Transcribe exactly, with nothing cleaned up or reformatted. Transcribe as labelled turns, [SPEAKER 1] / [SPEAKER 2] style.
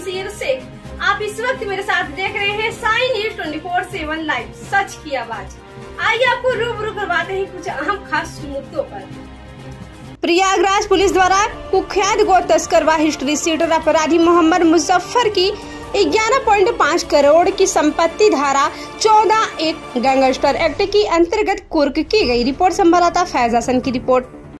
[SPEAKER 1] शेर शेख। आप इस वक्त मेरे साथ देख रहे हैं Sai news twenty four seven live, सच की आवाज। आइए आपको रूबरू करवाते हैं कुछ अहम खास मुद्दों पर। प्रयागराज पुलिस द्वारा कुख्यात गो तस्कर व हिस्ट्री सीटर अपराधी मोहम्मद मुजफ्फर की ग्यारह पॉइंट पाँच करोड़ की संपत्ति धारा चौदह एक गैंगस्टर एक्ट की अंतर्गत कुर्क की गई। रिपोर्ट संवाददाता फैज हसन की रिपोर्ट।